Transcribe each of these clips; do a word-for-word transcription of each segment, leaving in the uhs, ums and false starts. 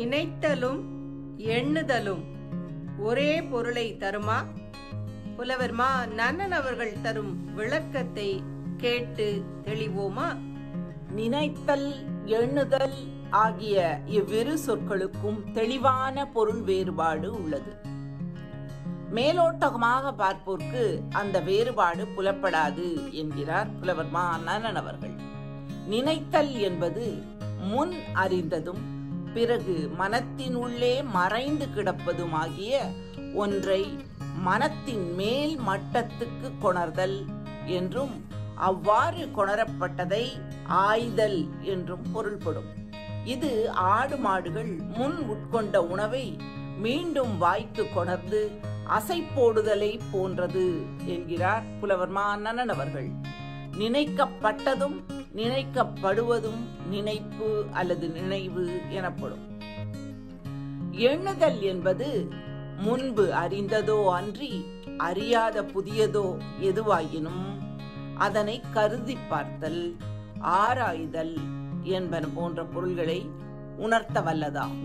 நினைத்தலும் எண்ணுதலும் ஒரே பொருளை தருமா? புலவர் மா நன்னன் அவர்கள் தரும் விளக்கத்தை கேட்டு தெளிவோமா? நினைத்தல் எண்ணுதல் ஆகிய இவ்விரு சொற்களுக்கும் தெளிவான பொருள் வேறுபாடு உள்ளது. மேலோட்டமாக பார்ப்போர்க்கு அந்த வேறுபாடு புலப்படாது என்கிறார் புலவர் மா நன்னன் அவர்கள். நினைத்தல் என்பது முன் அறிந்ததும் பிறகு மனத்தின் உள்ளே மறைந்து கிடப்பதுமாகிய ஒன்றை மனத்தின் மேல் மட்டத்துக்கு கொணர்தல் என்றும் அவ்வாறு கொணரப்பட்டதை ஆய்தல் என்றும் பொருள்படும். இது ஆடு மாடுகள் முன் உட்கொண்ட உணவை மீண்டும் வாய்க்கு கொணர்ந்து அசை போடுதலை போன்றது என்கிறார் புலவர் மா நன்னன் அவர்கள். நினைக்கப்பட்டதும் நினைக்கப்படுவதும் நினைப்பு அல்லது நினைவு எனப்படும். எண்ணுதல் என்பது முன்பு அறிந்ததோ அன்றி அறியாத புதியதோ எதுவாயினும் அதனை கருதி பார்த்தல், ஆராய்தல் என்பன போன்ற பொருள்களை உணர்த்த வல்லதாகும்.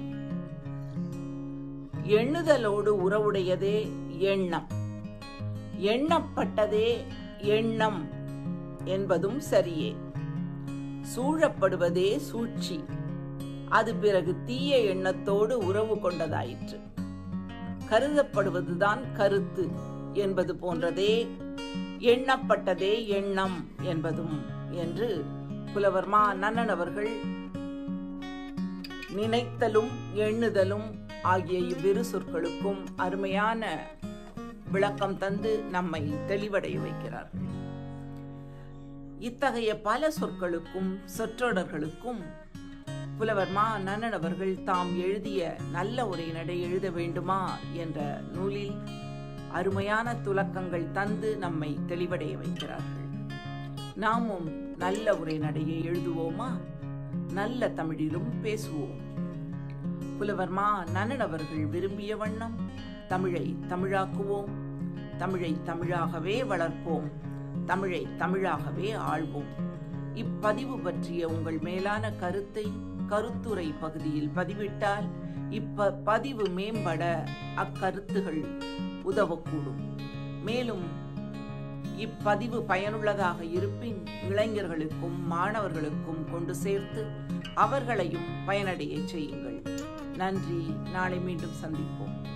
எண்ணுதலோடு உறவுடையதே எண்ணம். எண்ணப்பட்டதே எண்ணம் என்பதும் சரியே. சூழப்படுவதே சூழ்ச்சி. அது பிறகு தீய எண்ணத்தோடு உறவு கொண்டதாயிற்று. கருதப்படுவதுதான் கருத்து என்பது போன்றதே எண்ணப்பட்டதே எண்ணம் என்பதும் என்று புலவர் மா நன்னன் அவர்கள் நினைத்தலும் எண்ணுதலும் ஆகிய இவ்விரு சொற்களுக்கும் அருமையான விளக்கம் தந்து நம்மை தெளிவடைய வைக்கிறார்கள். இத்தகைய பல சொற்களுக்கும் சொற்றொடர்களுக்கும் புலவர் மா நன்னன் அவர்கள் தாம் எழுதிய நல்ல உரைநடை எழுத வேண்டுமா என்ற நூலில் அருமையான துலக்கங்கள் தந்து நம்மை தெளிவடைய வைக்கிறார்கள். நாமும் நல்ல உரைநடையை எழுதுவோமா? நல்ல தமிழிலும் பேசுவோம். புலவர் மா நன்னன் அவர்கள் விரும்பிய வண்ணம் தமிழை தமிழாக்குவோம், தமிழை தமிழாகவே வளர்ப்போம், தமிழை தமிழாகவே ஆள்வோம். இப்பதிவு பற்றிய உங்கள் மேலான கருத்தை கருத்துரை பகுதியில் பதிவிட்டால் இப்ப பதிவு மேம்பட அக்கருத்துகள் உதவக்கூடும். மேலும் இப்பதிவு பயனுள்ளதாக இருப்பின் இளைஞர்களுக்கும் மாணவர்களுக்கும் கொண்டு சேர்த்து அவர்களையும் பயனடைய செய்யுங்கள். நன்றி. நாளை மீண்டும் சந்திப்போம்.